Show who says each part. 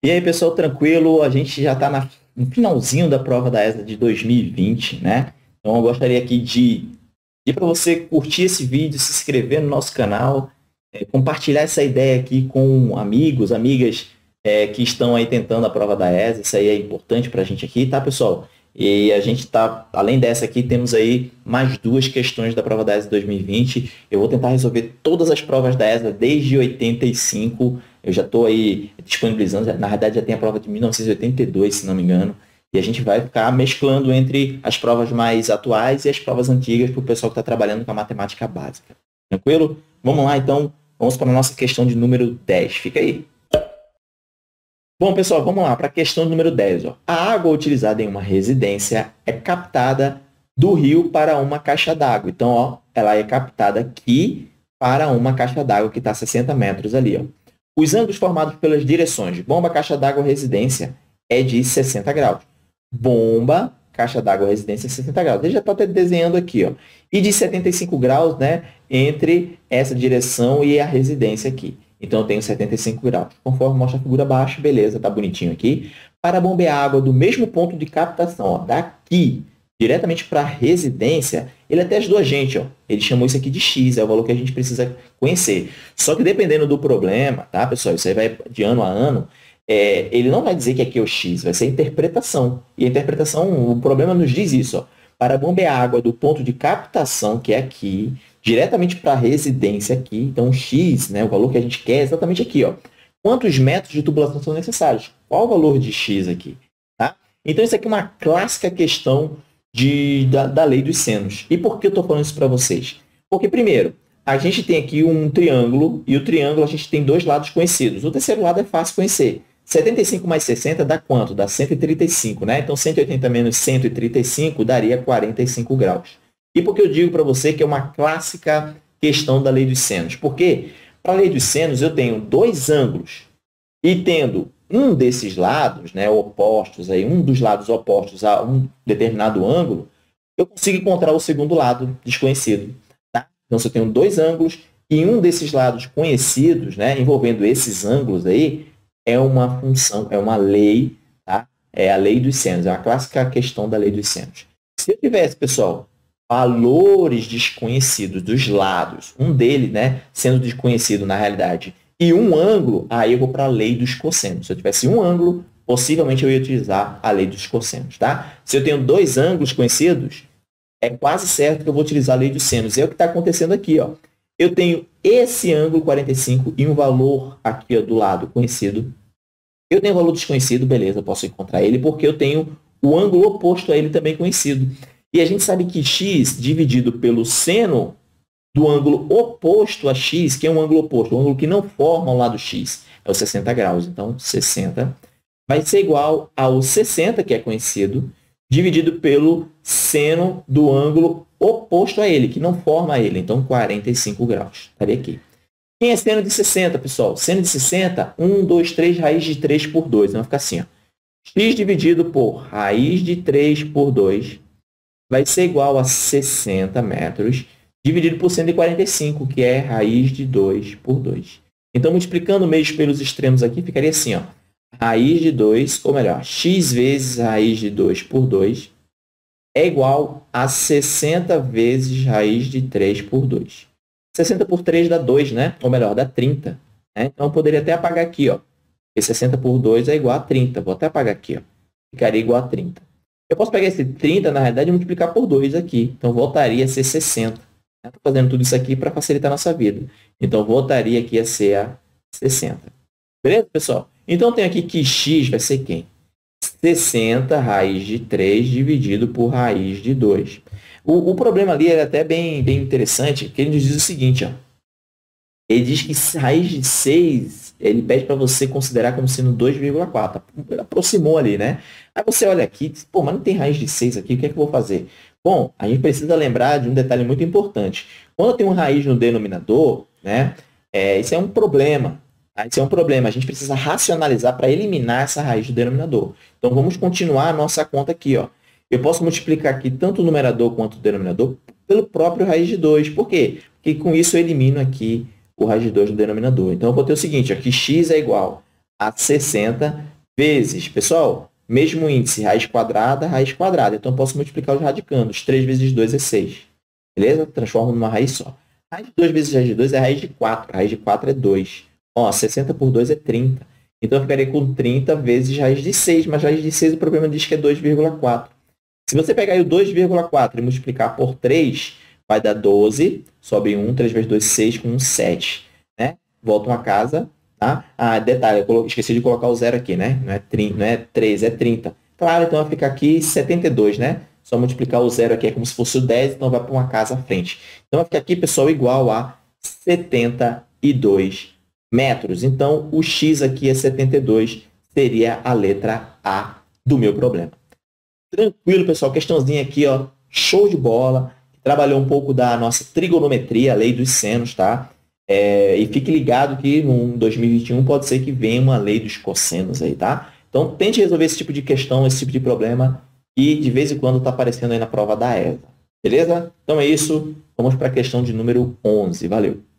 Speaker 1: E aí, pessoal, tranquilo? A gente já está no finalzinho da prova da ESA de 2020, né? Então, eu gostaria aqui de pedir para você curtir esse vídeo, se inscrever no nosso canal, compartilhar essa ideia aqui com amigos, amigas, que estão aí tentando a prova da ESA. Isso aí é importante para a gente aqui, tá, pessoal? E a gente tá, além dessa aqui, temos aí mais duas questões da prova da ESA 2020. Eu vou tentar resolver todas as provas da ESA desde 85. Eu já estou aí disponibilizando, na verdade já tem a prova de 1982, se não me engano. E a gente vai ficar mesclando entre as provas mais atuais e as provas antigas para o pessoal que está trabalhando com a matemática básica. Tranquilo? Vamos lá, então. Vamos para a nossa questão de número 10. Fica aí. Bom, pessoal, vamos lá para a questão número 10. Ó. A água utilizada em uma residência é captada do rio para uma caixa d'água. Então, ó, ela é captada aqui para uma caixa d'água que está a 60 metros ali. Ó. Os ângulos formados pelas direções bomba, caixa d'água, residência é de 60 graus. Bomba, caixa d'água, residência, 60 graus. Ele já está desenhando aqui. Ó. E de 75 graus, né, entre essa direção e a residência aqui. Então, eu tenho 75 graus. Conforme mostra a figura abaixo, beleza, tá bonitinho aqui. Para bombear água do mesmo ponto de captação, ó, daqui, diretamente para a residência, ele até ajudou a gente. Ó. Ele chamou isso aqui de X, é o valor que a gente precisa conhecer. Só que dependendo do problema, tá, pessoal? Isso aí vai de ano a ano. Ele não vai dizer que aqui é o X, vai ser a interpretação. E a interpretação, o problema nos diz isso. Ó. Para bombear água do ponto de captação, que é aqui, diretamente para a residência aqui. Então, o X, né, o valor que a gente quer é exatamente aqui. Ó. Quantos metros de tubulação são necessários? Qual o valor de X aqui? Tá? Então, isso aqui é uma clássica questão da lei dos senos. E por que eu estou falando isso para vocês? Porque, primeiro, a gente tem aqui um triângulo, e o triângulo a gente tem dois lados conhecidos. O terceiro lado é fácil conhecer. 75 mais 60 dá quanto? Dá 135, né? Então, 180 menos 135 daria 45 graus. E por que eu digo para você que é uma clássica questão da lei dos senos? Porque, para a lei dos senos, eu tenho dois ângulos. E tendo um desses lados, né, opostos, aí, um dos lados opostos a um determinado ângulo, eu consigo encontrar o segundo lado desconhecido. Tá? Então, se eu tenho dois ângulos e um desses lados conhecidos, né, envolvendo esses ângulos aí, é uma função, é uma lei, tá? É a lei dos senos, é uma clássica questão da lei dos senos. Se eu tivesse, pessoal, valores desconhecidos dos lados, um deles, né, sendo desconhecido na realidade, e um ângulo, aí eu vou para a lei dos cossenos. Se eu tivesse um ângulo, possivelmente eu ia utilizar a lei dos cossenos, tá? Se eu tenho dois ângulos conhecidos, é quase certo que eu vou utilizar a lei dos senos. É o que está acontecendo aqui, ó. Eu tenho esse ângulo 45 e um valor aqui ó, do lado conhecido. Eu tenho um valor desconhecido, beleza, eu posso encontrar ele, porque eu tenho o ângulo oposto a ele também conhecido. E a gente sabe que x dividido pelo seno do ângulo oposto a x, que é um ângulo oposto, um ângulo que não forma o lado x, é o 60 graus. Então, 60 vai ser igual ao 60, que é conhecido, dividido pelo seno do ângulo oposto a ele, que não forma ele. Então, 45 graus. Estaria aqui. Quem é seno de 60, pessoal? Seno de 60, 1, 2, 3, raiz de 3 por 2. Então, vai ficar assim. Ó. X dividido por raiz de 3 por 2 vai ser igual a 60 metros, dividido por 145, que é raiz de 2 por 2. Então, multiplicando meios pelos extremos aqui, ficaria assim. Ó. Raiz de 2, ou melhor, x vezes raiz de 2 por 2 é igual a 60 vezes raiz de 3 por 2. 60 por 3 dá 2, né? Ou melhor, dá 30. Né? Então, eu poderia até apagar aqui. Ó. Porque 60 por 2 é igual a 30. Vou até apagar aqui. Ó. Ficaria igual a 30. Eu posso pegar esse 30, na realidade, e multiplicar por 2 aqui. Então, voltaria a ser 60. Estou fazendo tudo isso aqui para facilitar a nossa vida. Então, voltaria aqui a ser a 60. Beleza, pessoal? Então, eu tenho aqui que x vai ser quem? 60 raiz de 3 dividido por raiz de 2. O problema ali é até bem interessante, porque ele nos diz o seguinte. Ó. Ele diz que raiz de 6, ele pede para você considerar como sendo 2,4. Aproximou ali, né? Aí você olha aqui e diz, pô, mas não tem raiz de 6 aqui, o que é que eu vou fazer? Bom, a gente precisa lembrar de um detalhe muito importante. Quando eu tenho uma raiz no denominador, né, isso é um problema. Tá? Isso é um problema. A gente precisa racionalizar para eliminar essa raiz do denominador. Então, vamos continuar a nossa conta aqui. Ó. Eu posso multiplicar aqui tanto o numerador quanto o denominador pelo próprio raiz de 2. Por quê? Porque com isso eu elimino aqui o raiz de 2 do denominador. Então, eu vou ter o seguinte, ó, que x é igual a 60 vezes, pessoal, mesmo índice, raiz quadrada. Então, eu posso multiplicar os radicandos. 3 vezes 2 é 6. Beleza? Transformo numa raiz só. Raiz de 2 vezes raiz de 2 é raiz de 4. Raiz de 4 é 2. Ó, 60 por 2 é 30. Então, eu ficaria com 30 vezes raiz de 6. Mas raiz de 6, o problema diz que é 2,4. Se você pegar aí o 2,4 e multiplicar por 3, vai dar 12. Sobe 1, 3 vezes 2, 6, com 1, 7. Né? Volta uma casa. Tá? Ah, detalhe, eu esqueci de colocar o zero aqui, né? Não é 3, é 30. Claro, então vai ficar aqui 72, né? Só multiplicar o zero aqui é como se fosse o 10, então vai para uma casa à frente. Então vai ficar aqui, pessoal, igual a 72 metros. Então, o x aqui é 72, seria a letra A do meu problema. Tranquilo, pessoal. Questãozinha aqui, ó, show de bola. Trabalhou um pouco da nossa trigonometria, a lei dos senos, tá? E fique ligado que no 2021 pode ser que venha uma lei dos cossenos aí, tá? Então, tente resolver esse tipo de questão, esse tipo de problema, que de vez em quando está aparecendo aí na prova da ESA. Beleza? Então é isso. Vamos para a questão de número 11. Valeu!